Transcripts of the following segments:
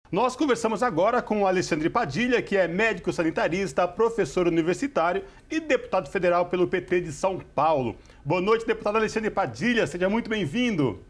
Nós conversamos agora com o Alexandre Padilha, que é médico sanitarista, professor universitário e deputado federal pelo PT de São Paulo. Boa noite, deputado Alexandre Padilha, seja muito bem-vindo.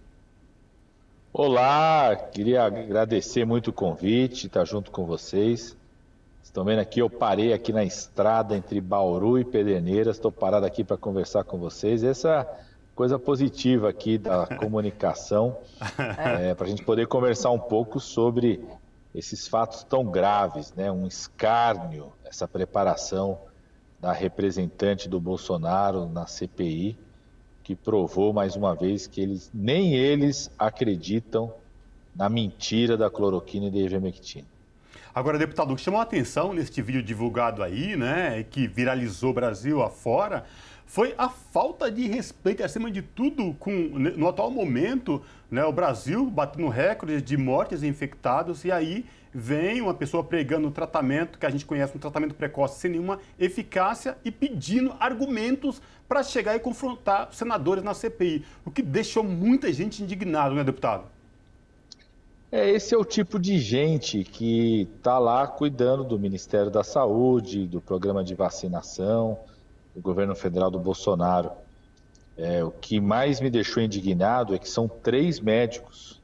Olá, queria agradecer muito o convite, estar junto com vocês. Estão vendo aqui, eu parei aqui na estrada entre Bauru e Pederneiras, estou parado aqui para conversar com vocês. Essa coisa positiva aqui da comunicação, para a gente poder conversar um pouco sobre esses fatos tão graves, né? Um escárnio, essa preparação da representante do Bolsonaro na CPI, que provou mais uma vez que nem eles acreditam na mentira da cloroquina e da ivermectina. Agora, deputado, o que chamou a atenção neste vídeo divulgado aí, né, que viralizou Brasil afora, foi a falta de respeito, acima de tudo, no atual momento, né, o Brasil batendo recordes de mortes e infectados, e aí vem uma pessoa pregando um tratamento que a gente conhece, um tratamento precoce sem nenhuma eficácia e pedindo argumentos para chegar e confrontar os senadores na CPI, o que deixou muita gente indignada, né, deputado? Esse é o tipo de gente que está lá cuidando do Ministério da Saúde, do programa de vacinação, do governo federal do Bolsonaro. O que mais me deixou indignado é que são 3 médicos.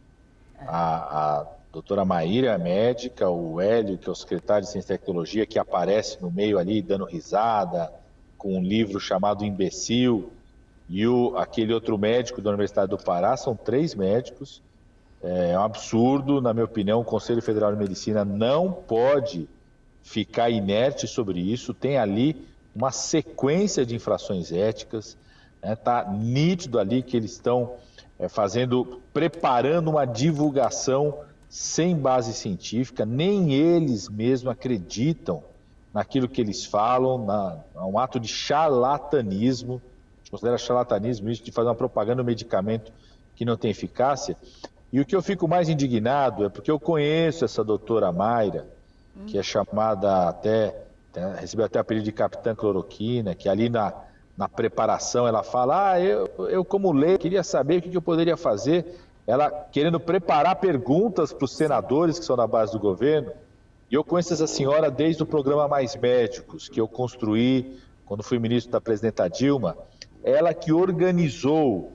A doutora Maíra é médica, o Hélio, que é o secretário de Ciência e Tecnologia, que aparece no meio ali dando risada, com um livro chamado Imbecil, e aquele outro médico da Universidade do Pará, são 3 médicos. É um absurdo, na minha opinião, o Conselho Federal de Medicina não pode ficar inerte sobre isso, tem ali uma sequência de infrações éticas, está nítido ali que eles estão preparando uma divulgação sem base científica, nem eles mesmos acreditam naquilo que eles falam, um ato de charlatanismo, a gente considera charlatanismo isso de fazer uma propaganda do medicamento que não tem eficácia. E o que eu fico mais indignado é porque eu conheço essa doutora Mayra, que é chamada recebeu até o apelido de Capitã Cloroquina, que ali na preparação ela fala, eu como leigo queria saber o que eu poderia fazer, ela querendo preparar perguntas para os senadores que são da base do governo. E eu conheço essa senhora desde o programa Mais Médicos, que eu construí quando fui ministro da presidenta Dilma, ela que organizou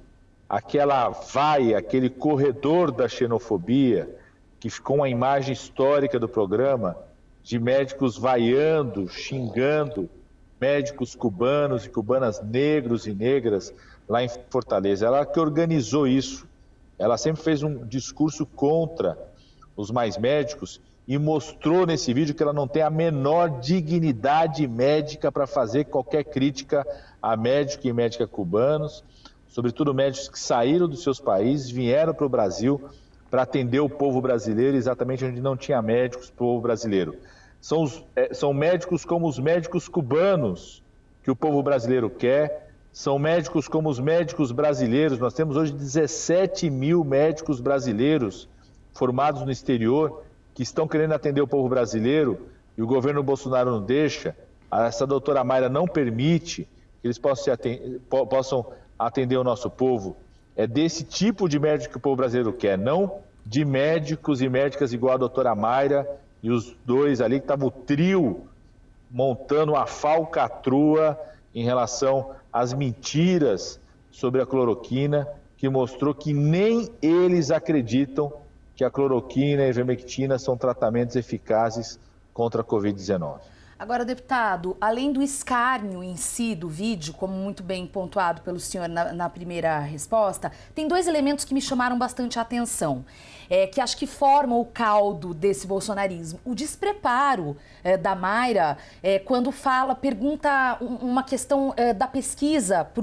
aquele corredor da xenofobia, que ficou uma imagem histórica do programa, de médicos vaiando, xingando médicos cubanos e cubanas negros e negras lá em Fortaleza. Ela que organizou isso. Ela sempre fez um discurso contra os mais médicos e mostrou nesse vídeo que ela não tem a menor dignidade médica para fazer qualquer crítica a médico e médica cubanos, sobretudo médicos que saíram dos seus países, vieram para o Brasil para atender o povo brasileiro, exatamente onde não tinha médicos para o povo brasileiro. São médicos como os médicos cubanos que o povo brasileiro quer, são médicos como os médicos brasileiros. Nós temos hoje 17 mil médicos brasileiros formados no exterior que estão querendo atender o povo brasileiro e o governo Bolsonaro não deixa. Essa doutora Mayra não permite que eles possam atender o nosso povo. É desse tipo de médico que o povo brasileiro quer, não de médicos e médicas igual a doutora Mayra e os 2 ali que estavam o trio montando uma falcatrua em relação às mentiras sobre a cloroquina, que mostrou que nem eles acreditam que a cloroquina e a ivermectina são tratamentos eficazes contra a Covid-19. Agora, deputado, além do escárnio em si do vídeo, como muito bem pontuado pelo senhor na primeira resposta, tem 2 elementos que me chamaram bastante a atenção, que acho que formam o caldo desse bolsonarismo. O despreparo da Mayra, quando pergunta uma questão da pesquisa para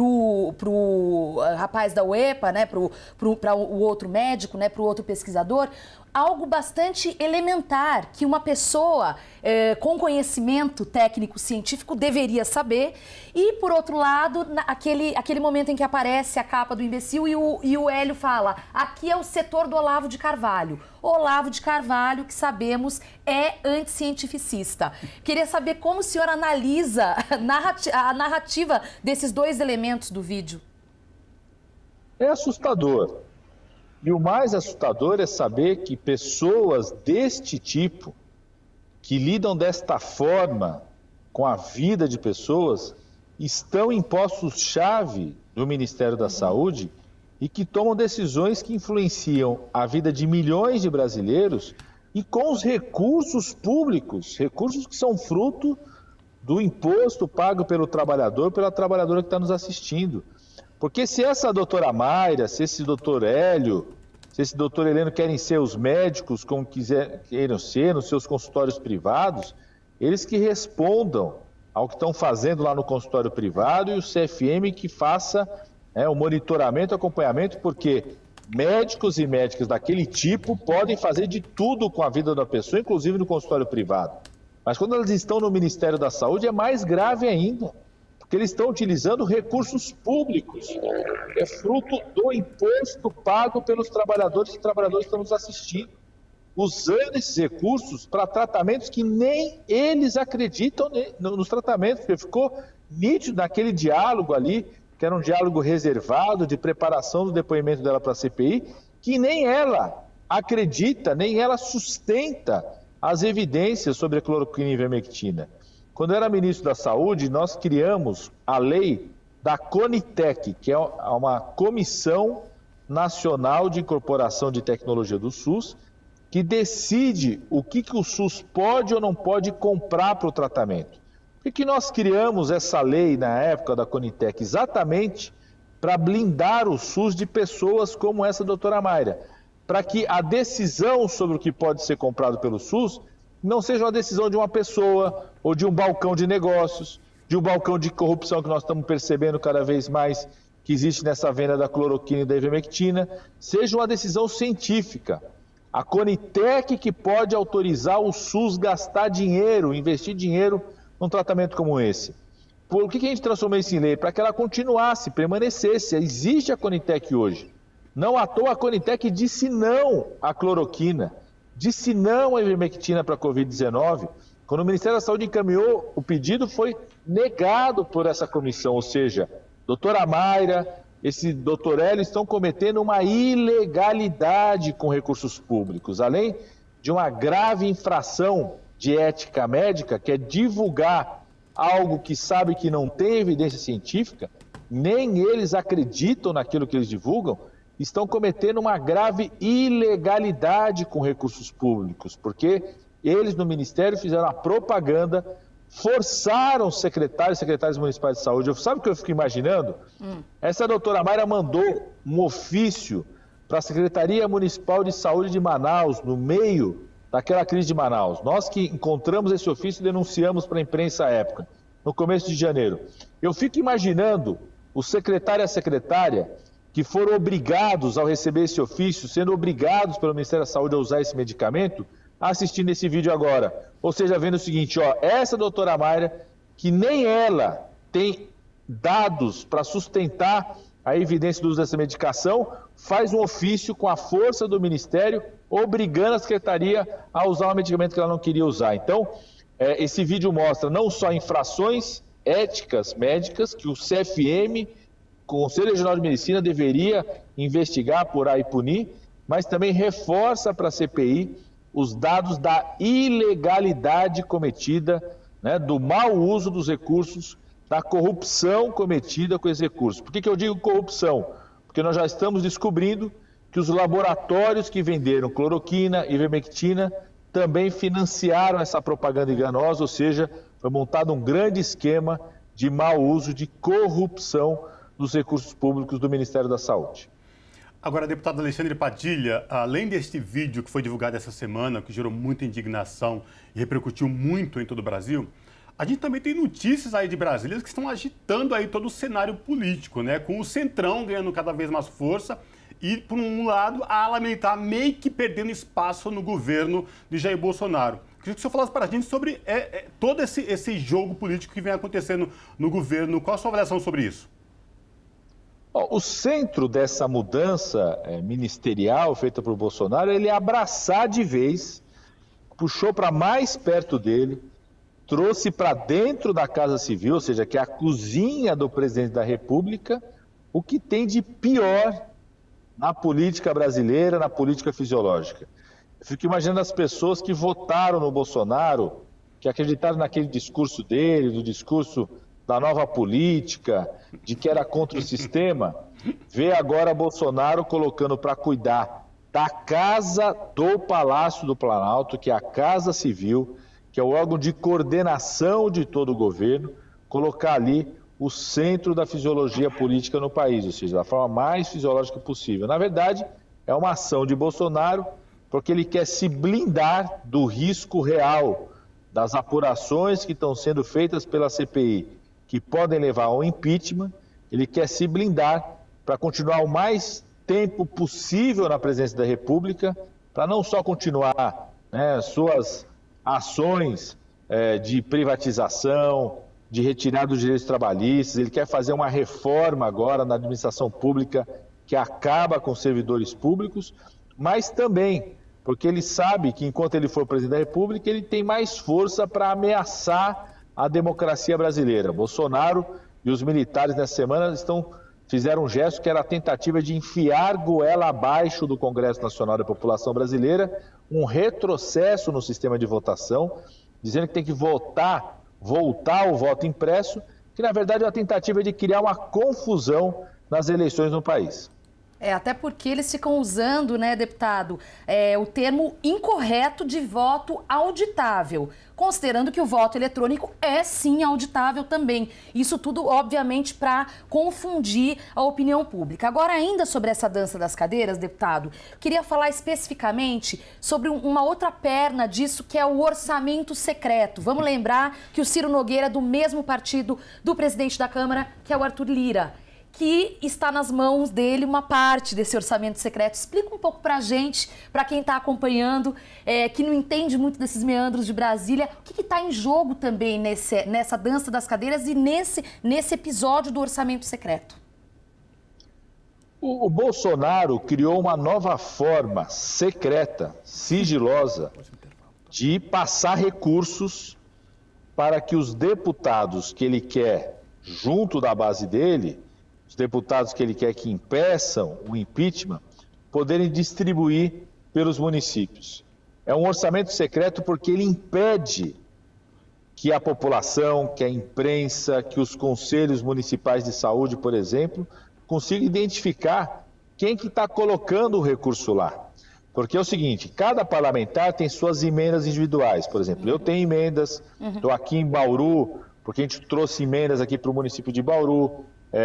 o rapaz da UEPA, né, para o outro médico, né, para o outro pesquisador, algo bastante elementar que uma pessoa com conhecimento técnico-científico deveria saber. E, por outro lado, aquele momento em que aparece a capa do Imbecil e o Hélio fala, aqui é o setor do Olavo de Carvalho. Olavo de Carvalho, que sabemos, é anticientificista. Queria saber como o senhor analisa a narrativa desses 2 elementos do vídeo. É assustador. E o mais assustador é saber que pessoas deste tipo, que lidam desta forma com a vida de pessoas, estão em postos-chave do Ministério da Saúde e que tomam decisões que influenciam a vida de milhões de brasileiros e com os recursos públicos, recursos que são fruto do imposto pago pelo trabalhador, pela trabalhadora que está nos assistindo. Porque se essa doutora Mayra, se esse doutor Hélio, se esse doutor Heleno querem ser os médicos como queiram ser nos seus consultórios privados, eles que respondam ao que estão fazendo lá no consultório privado e o CFM que faça o monitoramento e acompanhamento, porque médicos e médicas daquele tipo podem fazer de tudo com a vida da pessoa, inclusive no consultório privado. Mas quando eles estão no Ministério da Saúde é mais grave ainda, porque eles estão utilizando recursos públicos. É fruto do imposto pago pelos trabalhadores e trabalhadoras que estão nos assistindo, usando esses recursos para tratamentos que nem eles acreditam nos tratamentos, porque ficou nítido naquele diálogo ali, que era um diálogo reservado de preparação do depoimento dela para a CPI, que nem ela acredita, nem ela sustenta as evidências sobre a cloroquina e ivermectina. Quando eu era ministro da Saúde, nós criamos a lei da CONITEC, que é uma Comissão Nacional de Incorporação de Tecnologia do SUS, que decide o que o SUS pode ou não pode comprar para o tratamento. Por que nós criamos essa lei na época da CONITEC? Exatamente para blindar o SUS de pessoas como essa doutora Mayra, para que a decisão sobre o que pode ser comprado pelo SUS não seja uma decisão de uma pessoa ou de um balcão de negócios, de um balcão de corrupção que nós estamos percebendo cada vez mais que existe nessa venda da cloroquina e da ivermectina, seja uma decisão científica. A CONITEC que pode autorizar o SUS gastar dinheiro, investir dinheiro num tratamento como esse. Por que a gente transformou isso em lei? Para que ela continuasse, permanecesse. Existe a CONITEC hoje. Não à toa a CONITEC disse não à cloroquina, disse não à ivermectina para a Covid-19. Quando o Ministério da Saúde encaminhou, o pedido foi negado por essa comissão, ou seja, doutora Mayra, esse doutor Hélio estão cometendo uma ilegalidade com recursos públicos, além de uma grave infração de ética médica, que é divulgar algo que sabe que não tem evidência científica, nem eles acreditam naquilo que eles divulgam, estão cometendo uma grave ilegalidade com recursos públicos, porque eles no Ministério fizeram a propaganda, forçaram os secretários e secretárias municipais de saúde. Sabe o que eu fico imaginando? Essa doutora Mayra mandou um ofício para a Secretaria Municipal de Saúde de Manaus, no meio daquela crise de Manaus. Nós que encontramos esse ofício e denunciamos para a imprensa à época, no começo de janeiro. Eu fico imaginando o secretário e a secretária que foram obrigados, ao receber esse ofício, sendo obrigados pelo Ministério da Saúde a usar esse medicamento, assistindo esse vídeo agora. Ou seja, vendo o seguinte, essa doutora Mayra, que nem ela tem dados para sustentar a evidência do uso dessa medicação, faz um ofício com a força do Ministério, obrigando a Secretaria a usar um medicamento que ela não queria usar. Então, esse vídeo mostra não só infrações éticas médicas que o CFM, Conselho Regional de Medicina, deveria investigar, apurar e punir, mas também reforça para a CPI os dados da ilegalidade cometida, do mau uso dos recursos, da corrupção cometida com esses recursos. Por que eu digo corrupção? Porque nós já estamos descobrindo que os laboratórios que venderam cloroquina e ivermectina também financiaram essa propaganda enganosa, ou seja, foi montado um grande esquema de mau uso, de corrupção dos recursos públicos do Ministério da Saúde. Agora, deputado Alexandre Padilha, além deste vídeo que foi divulgado essa semana, que gerou muita indignação e repercutiu muito em todo o Brasil, a gente também tem notícias aí de Brasília que estão agitando aí todo o cenário político, com o Centrão ganhando cada vez mais força e, por um lado, a ala militar meio que perdendo espaço no governo de Jair Bolsonaro. Queria que o senhor falasse para a gente sobre todo esse jogo político que vem acontecendo no governo. Qual a sua avaliação sobre isso? O centro dessa mudança ministerial feita por Bolsonaro, ele abraçar de vez, puxou para mais perto dele, trouxe para dentro da Casa Civil, ou seja, que é a cozinha do presidente da República, o que tem de pior na política brasileira, na política fisiológica. Eu fico imaginando as pessoas que votaram no Bolsonaro, que acreditaram naquele discurso dele, do discurso da nova política, de que era contra o sistema, ver agora Bolsonaro colocando para cuidar da casa do Palácio do Planalto, que é a Casa Civil, que é o órgão de coordenação de todo o governo, colocar ali o centro da fisiologia política no país, ou seja, da forma mais fisiológica possível. Na verdade, é uma ação de Bolsonaro porque ele quer se blindar do risco real das apurações que estão sendo feitas pela CPI, que podem levar ao impeachment. Ele quer se blindar para continuar o mais tempo possível na presidência da República, para não só continuar, né, suas ações de privatização, de retirada dos direitos trabalhistas. Ele quer fazer uma reforma agora na administração pública que acaba com os servidores públicos, mas também porque ele sabe que enquanto ele for presidente da República, ele tem mais força para ameaçar a democracia brasileira. Bolsonaro e os militares nessa semana fizeram um gesto que era a tentativa de enfiar goela abaixo do Congresso Nacional da População Brasileira, um retrocesso no sistema de votação, dizendo que tem que voltar o voto impresso, que na verdade é uma tentativa de criar uma confusão nas eleições no país. Até porque eles ficam usando, né, deputado, o termo incorreto de voto auditável, considerando que o voto eletrônico é sim auditável também. Isso tudo, obviamente, para confundir a opinião pública. Agora, ainda sobre essa dança das cadeiras, deputado, queria falar especificamente sobre uma outra perna disso, que é o orçamento secreto. Vamos lembrar que o Ciro Nogueira é do mesmo partido do presidente da Câmara, que é o Arthur Lira, que está nas mãos dele uma parte desse orçamento secreto. Explica um pouco para a gente, para quem está acompanhando, que não entende muito desses meandros de Brasília, o que está em jogo também nessa dança das cadeiras e nesse episódio do orçamento secreto. O Bolsonaro criou uma nova forma secreta, sigilosa, de passar recursos para que os deputados que ele quer junto da base dele, os deputados que ele quer que impeçam o impeachment, poderem distribuir pelos municípios. É um orçamento secreto porque ele impede que a população, que a imprensa, que os conselhos municipais de saúde, por exemplo, consigam identificar quem que está colocando o recurso lá. Porque é o seguinte, cada parlamentar tem suas emendas individuais. Por exemplo, eu tenho emendas, estou aqui em Bauru, porque a gente trouxe emendas aqui para o município de Bauru.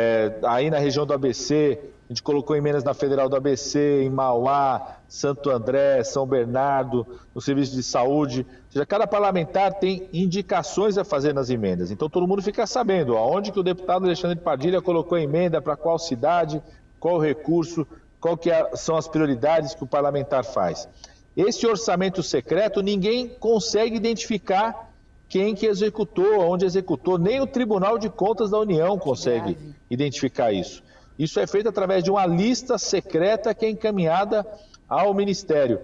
Aí na região do ABC, a gente colocou emendas na Federal do ABC, em Mauá, Santo André, São Bernardo, no Serviço de Saúde. Ou seja, cada parlamentar tem indicações a fazer nas emendas. Então todo mundo fica sabendo aonde que o deputado Alexandre Padilha colocou a emenda, para qual cidade, qual o recurso, qual são as prioridades que o parlamentar faz. Esse orçamento secreto, ninguém consegue identificar quem que executou, onde executou, nem o Tribunal de Contas da União consegue identificar isso. Isso é feito através de uma lista secreta que é encaminhada ao Ministério.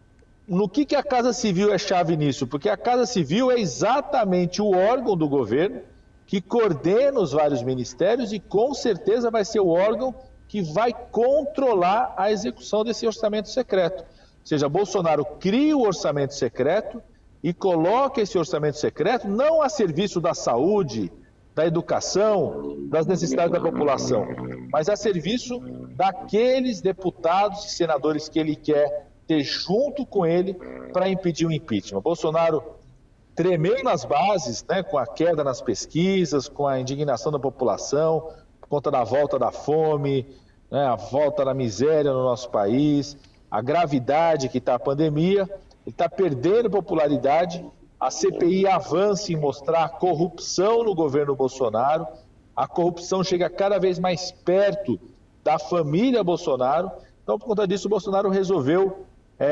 No que a Casa Civil é chave nisso? Porque a Casa Civil é exatamente o órgão do governo que coordena os vários ministérios e com certeza vai ser o órgão que vai controlar a execução desse orçamento secreto. Ou seja, Bolsonaro cria o orçamento secreto e coloca esse orçamento secreto não a serviço da saúde, da educação, das necessidades da população, mas a serviço daqueles deputados e senadores que ele quer ter junto com ele para impedir o impeachment. Bolsonaro tremeu nas bases, né, com a queda nas pesquisas, com a indignação da população, por conta da volta da fome, né, a volta da miséria no nosso país, a gravidade que está a pandemia. Ele está perdendo popularidade, a CPI avança em mostrar a corrupção no governo Bolsonaro, a corrupção chega cada vez mais perto da família Bolsonaro. Então, por conta disso, o Bolsonaro resolveu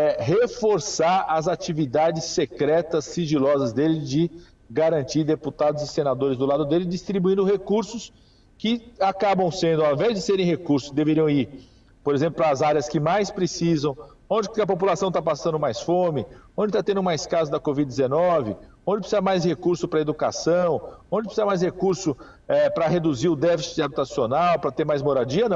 reforçar as atividades secretas, sigilosas dele, de garantir deputados e senadores do lado dele, distribuindo recursos que acabam sendo, ao invés de serem recursos, deveriam ir, por exemplo, para as áreas que mais precisam, onde que a população está passando mais fome, onde está tendo mais casos da Covid-19, onde precisa mais recurso para a educação, onde precisa mais recurso para reduzir o déficit habitacional, para ter mais moradia, não.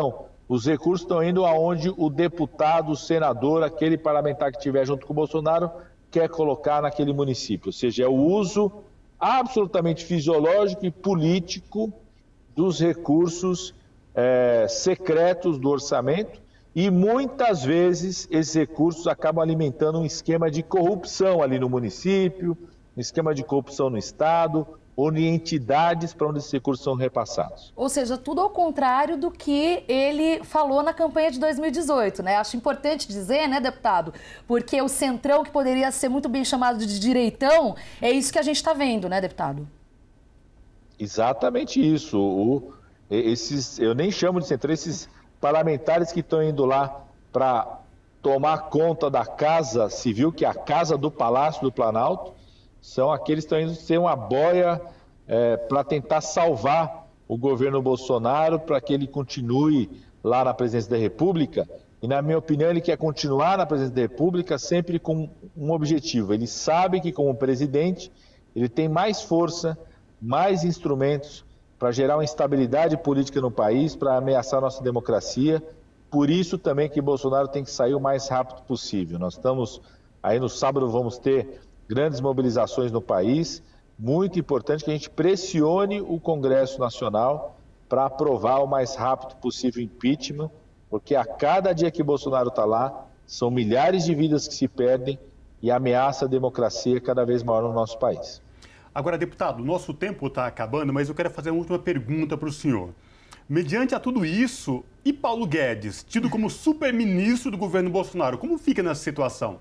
os recursos estão indo aonde o deputado, o senador, aquele parlamentar que estiver junto com o Bolsonaro quer colocar naquele município. Ou seja, é o uso absolutamente fisiológico e político dos recursos secretos do orçamento, e muitas vezes esses recursos acabam alimentando um esquema de corrupção ali no município, um esquema de corrupção no Estado, ou em entidades para onde esses recursos são repassados. Ou seja, tudo ao contrário do que ele falou na campanha de 2018, né? Acho importante dizer, né, deputado? Porque o centrão, que poderia ser muito bem chamado de direitão, é isso que a gente está vendo, né, deputado? Exatamente isso. Eu nem chamo de centrão, esses parlamentares que estão indo lá para tomar conta da Casa Civil, que é a casa do Palácio do Planalto, são aqueles que estão indo ser uma boia para tentar salvar o governo Bolsonaro, para que ele continue lá na presidência da República. E, na minha opinião, ele quer continuar na presidência da República sempre com um objetivo. Ele sabe que, como presidente, ele tem mais força, mais instrumentos para gerar uma instabilidade política no país, para ameaçar a nossa democracia. Por isso também que Bolsonaro tem que sair o mais rápido possível. Nós estamos aí no sábado, vamos ter grandes mobilizações no país. Muito importante que a gente pressione o Congresso Nacional para aprovar o mais rápido possível o impeachment, porque a cada dia que Bolsonaro está lá, são milhares de vidas que se perdem e ameaça a democracia cada vez maior no nosso país. Agora, deputado, nosso tempo está acabando, mas eu quero fazer uma última pergunta para o senhor. Mediante a tudo isso, e Paulo Guedes, tido como super-ministro do governo Bolsonaro, como fica nessa situação?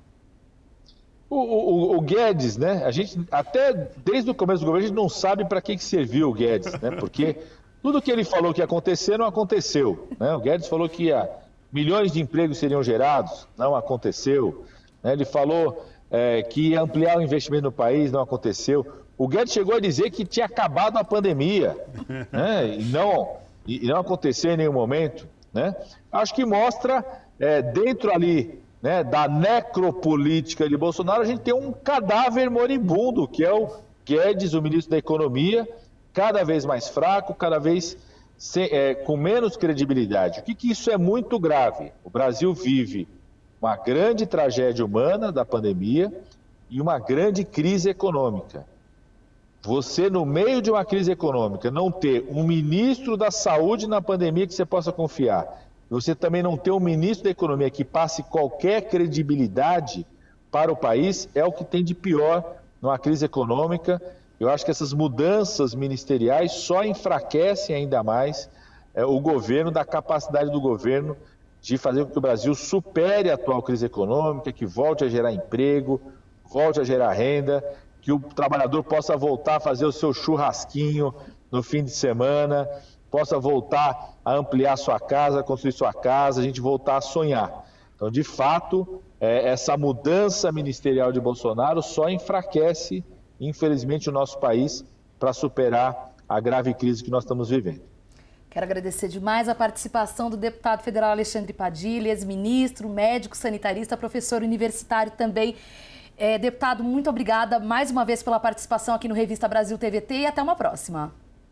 O Guedes, né? A gente até desde o começo do governo a gente não sabe para que serviu o Guedes, né? Porque tudo que ele falou que ia acontecer não aconteceu, né? O Guedes falou que milhões de empregos seriam gerados, não aconteceu, né? Ele falou que ia ampliar o investimento no país, não aconteceu. O Guedes chegou a dizer que tinha acabado a pandemia, né? E não aconteceu em nenhum momento, né? Acho que mostra dentro ali, né, da necropolítica de Bolsonaro, a gente tem um cadáver moribundo, que é o Guedes, o ministro da Economia, cada vez mais fraco, cada vez com menos credibilidade. O que isso é muito grave? O Brasil vive uma grande tragédia humana da pandemia e uma grande crise econômica. Você, no meio de uma crise econômica, não ter um ministro da saúde na pandemia que você possa confiar, você também não ter um ministro da Economia que passe qualquer credibilidade para o país, é o que tem de pior numa crise econômica. Eu acho que essas mudanças ministeriais só enfraquecem ainda mais o governo, da capacidade do governo de fazer com que o Brasil supere a atual crise econômica, que volte a gerar emprego, volte a gerar renda, que o trabalhador possa voltar a fazer o seu churrasquinho no fim de semana, possa voltar a ampliar sua casa, construir sua casa, a gente voltar a sonhar. Então, de fato, essa mudança ministerial de Bolsonaro só enfraquece, infelizmente, o nosso país para superar a grave crise que nós estamos vivendo. Quero agradecer demais a participação do deputado federal Alexandre Padilha, ex-ministro, médico, sanitarista, professor universitário também. Deputado, muito obrigada mais uma vez pela participação aqui no Revista Brasil TVT e até uma próxima.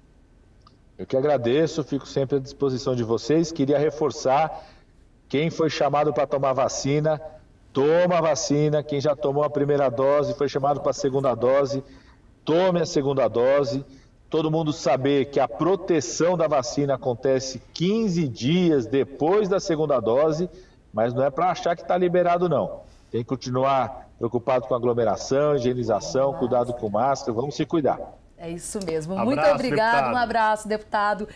Eu que agradeço, fico sempre à disposição de vocês. Queria reforçar, quem foi chamado para tomar vacina, toma a vacina. Quem já tomou a primeira dose, foi chamado para a segunda dose, tome a segunda dose. Todo mundo saber que a proteção da vacina acontece 15 dias depois da segunda dose, mas não é para achar que está liberado, não. Tem que continuar preocupado com aglomeração, higienização, cuidado com máscara, vamos se cuidar. É isso mesmo. Abraço, Muito obrigado, deputado. Um abraço, deputado.